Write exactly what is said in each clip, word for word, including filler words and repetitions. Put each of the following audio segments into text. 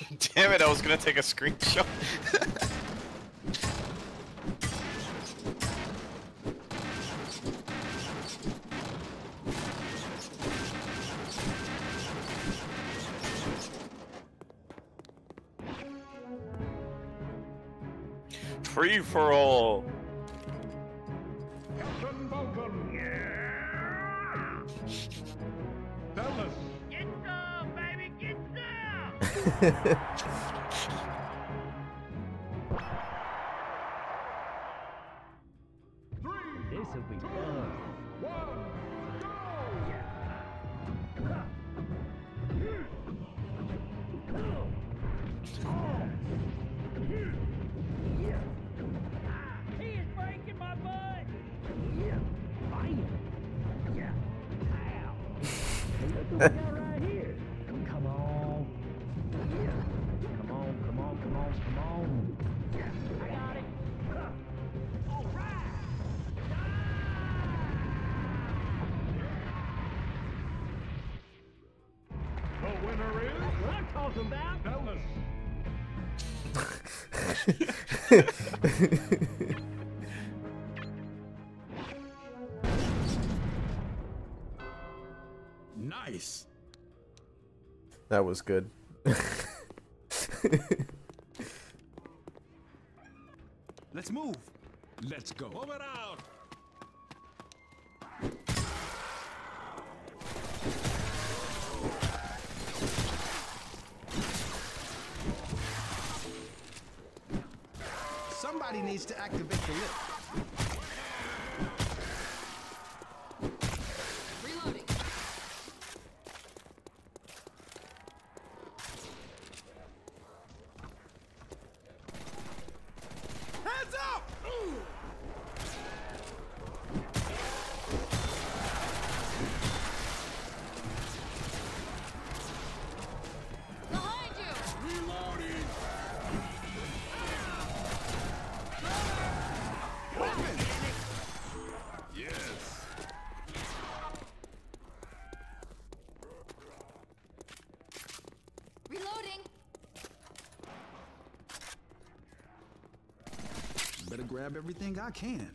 Damn it, I was gonna take a screenshot. Free for all. Captain Vulcan. Yeah. Dallas. Get some, baby, get some. Three. This'll be two, fun. One. Go. He is breaking my butt. Bam. Yeah. Ow. Hey, look what we got right here. Come on. Come on, come on, come on, come on. I got it. All right. The winner is That's what I'm talking about. Dallas. Nice. That was good. Let's move. Let's go. Move it out. Somebody needs to activate the lift. Reloading. Hands up! Behind you! Reloading. Open! Yes. Reloading. Better grab everything I can.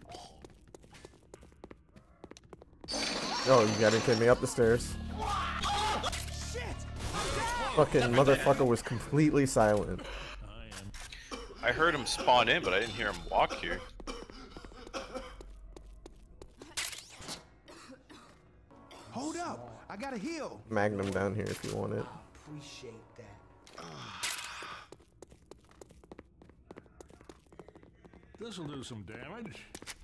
Oh, you gotta take me up the stairs. Shit! Fucking motherfucker was completely silent. I heard him spawn in, but I didn't hear him walk here. Hold up! I gotta heal. Magnum down here if you want it. Appreciate that. This'll do some damage.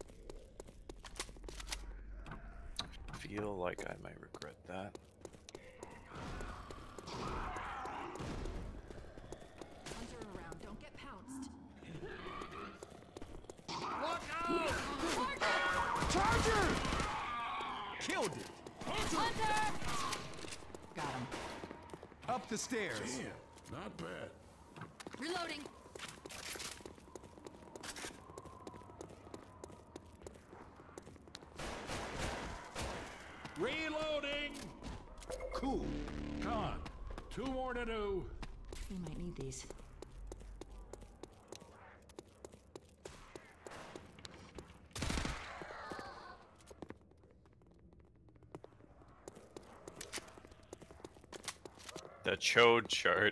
Feel like I might regret that. Hunter around. Don't get pounced. Charger! Killed it. Hunter! Got him. Up the stairs. Damn, not bad. Reloading. Reloading. Cool. Come on. Two more to do. We might need these. The chode chart.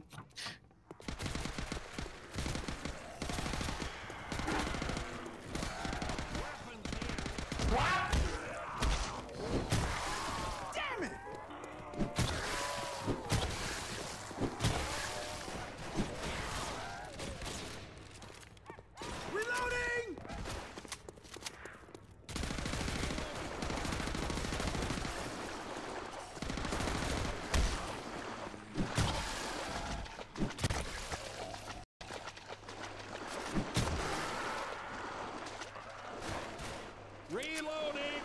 Damn it! Reloading! Reloading.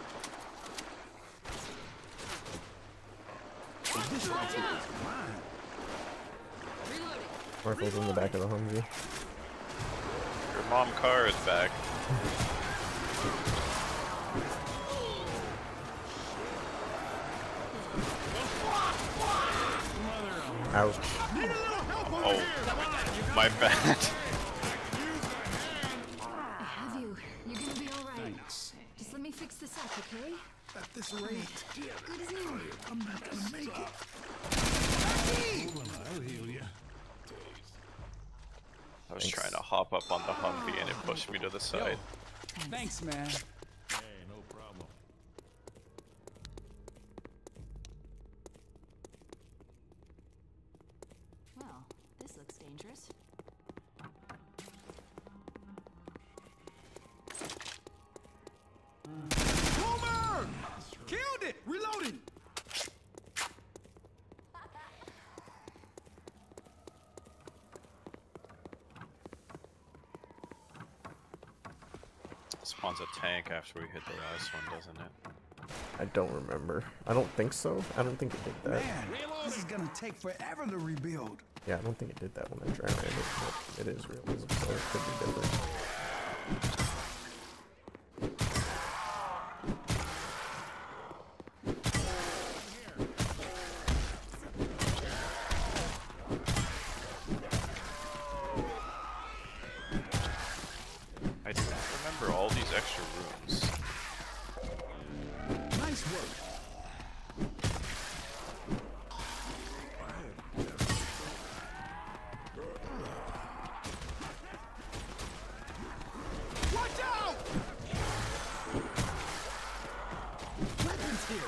This rifle is mine. Reloading. Rifle's in the back of the Humvee. Your mom car is back. Ouch. Need a little help my bad. I have you. You're gonna be all right. Thanks. Just let me fix this up, okay? At this rate, Good as new. I'm not gonna make it. I'll heal you. I was trying to hop up on the Humvee and it pushed me to the side. Thanks, man. Hey, no problem. Well, this looks dangerous. Boomer! Killed it! Reloading! Spawns a tank after we hit the last one, doesn't it? I don't remember. I don't think so. I don't think it did that. Man, this is gonna take forever to rebuild. Yeah, I don't think it did that when I tried it. But it is realism, so it could be different. I don't remember all these extra rooms. Nice work. Watch out! Weapons here.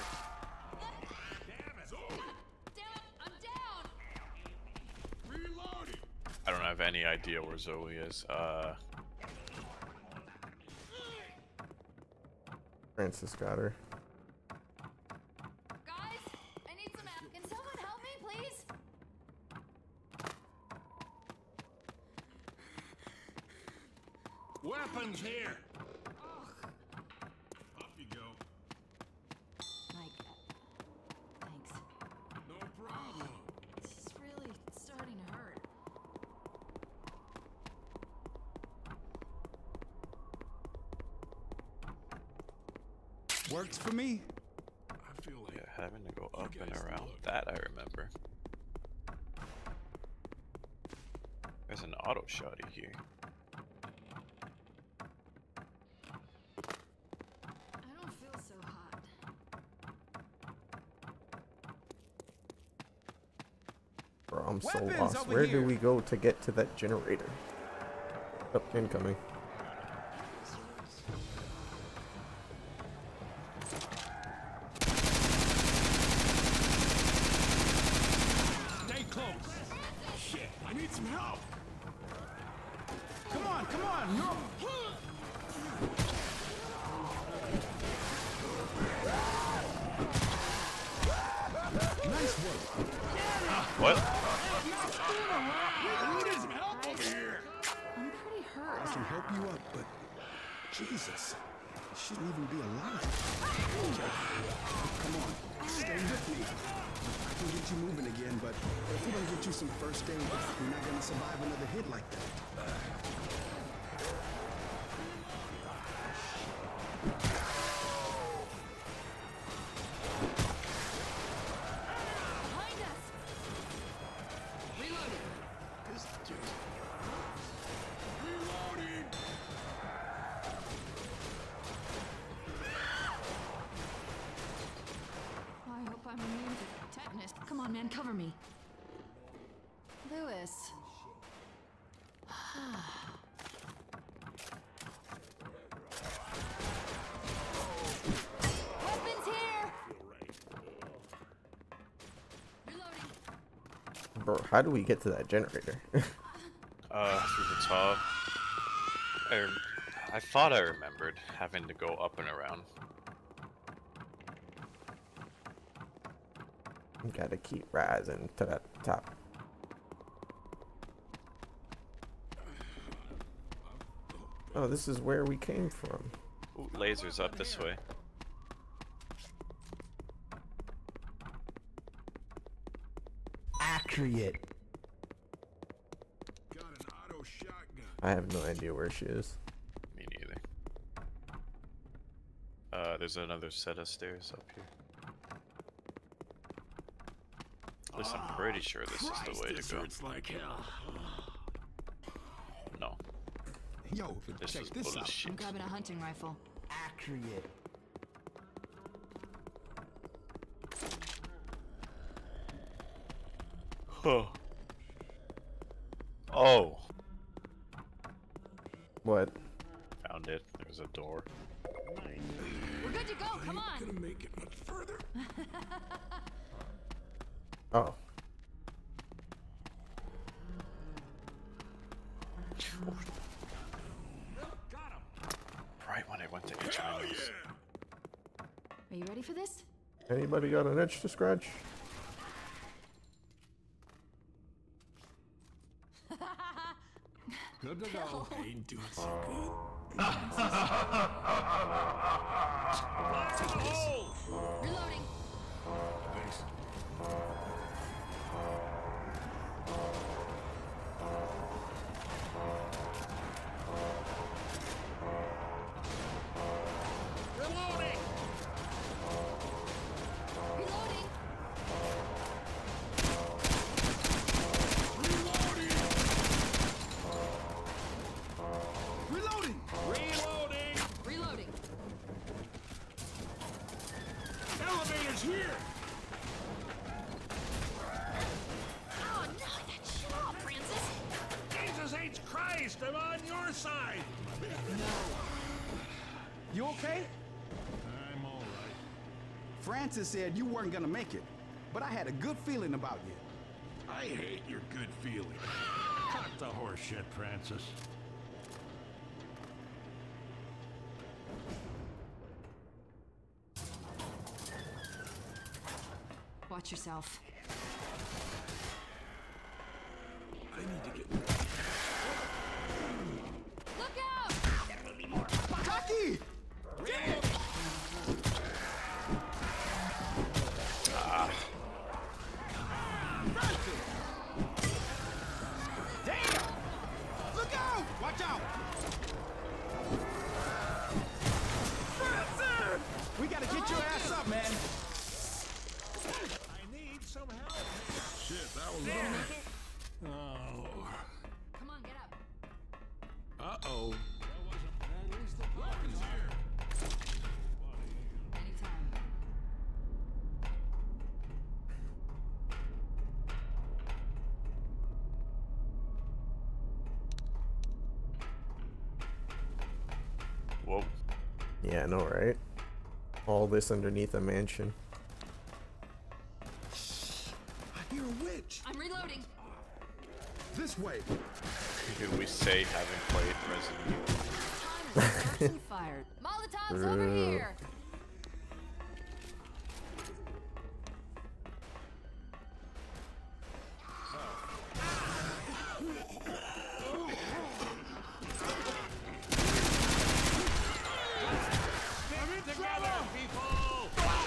Damn it! I'm down! Reloading. I don't have any idea where Zoe is. Uh, Francis got her. Guys, I need some help. Can someone help me, please? Weapons here. Up you go. Mike, uh, thanks. No problem. This is really starting to hurt. Works for me. I feel like yeah, having to go up and guys around. look. That I remember. There's an auto shotty here. I don't feel so hot. Bro, I'm so Weapons lost. over Where here. do we go to get to that generator? Oh, incoming. stay close. Shit, I need some help. Come on, come on. No. Nice work. What? We need some help over here. I'm pretty hurt. I can help you up, but Jesus, you shouldn't even be alive. Come on, stay with me. I can get you moving again, but if we don't get you some first aid, you're not gonna survive another hit like that. Behind us! Reloading! This just... Reloading. I hope I'm immune to tetanus. Come on, man, cover me. Lewis. Weapons here! Reloading. Bro, how do we get to that generator? Uh, through the top. I, rem- I thought I remembered having to go up and around. Gotta keep rising to that top. Oh, this is where we came from. Ooh, lasers up this way. Accurate. Got an auto shotgun. I have no idea where she is. Me neither. Uh, there's another set of stairs up here. At least I'm pretty sure this is the way to This go. hurts like hell. Yo, This check is this out. I'm bullshit. grabbing a hunting rifle. Accurate. Huh. Oh, What? found it. There's a door. We're good to go. Come on. Gonna make it much further. Oh. Got him. Right when I went to itch my nose. Are you ready for this? Anybody got an itch to scratch? Good to go. Ain't doing so good. Reloading. Thanks. Reloading! Reloading. Reloading! Reloading! Reloading. Elevator's here! Oh, knock that shit off, Francis. Jesus H. Christ, I'm on your side! You okay? I'm all right. Francis said you weren't gonna make it, but I had a good feeling about you. I hate your good feeling. Cut the horse shit, Francis. Watch yourself. I need to get... Look out! Cocky! Damn! Look out! Watch out! Francis! We gotta get your ass up, man. I need some help. Shit, that was... You gonna make it? Oh. Come on, get up. Uh-oh. At least the weapons here. Anytime. Whoa. Yeah, I know, right? All this underneath a mansion. I hear a witch. I'm reloading. This way. Who we say haven't played Resident Evil. Time is sparks and fired. Molotov's over here. Get together, people!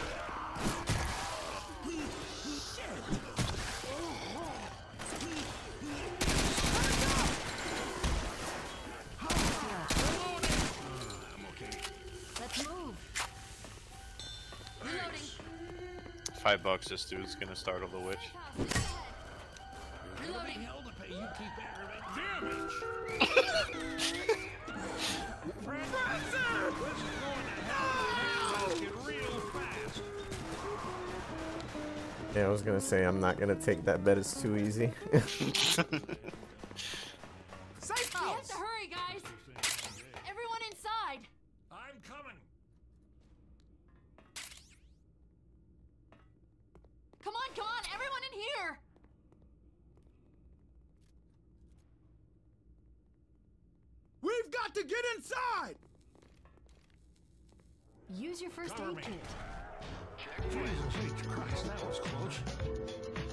Let's move. Reloading. Five bucks. This dude's gonna startle the witch. Reloading. Hell to pay you keep aggravating damage! Francis! This is going to hell! Let's get real fast! Yeah, I was gonna say I'm not gonna take that bet. It's too easy. Safe We have house. to hurry, guys. Everyone inside. I'm coming! Come on, come on. Everyone in here. We've got to get inside. Use your first Cover aid me. kit. Jesus H. Christ, that was close.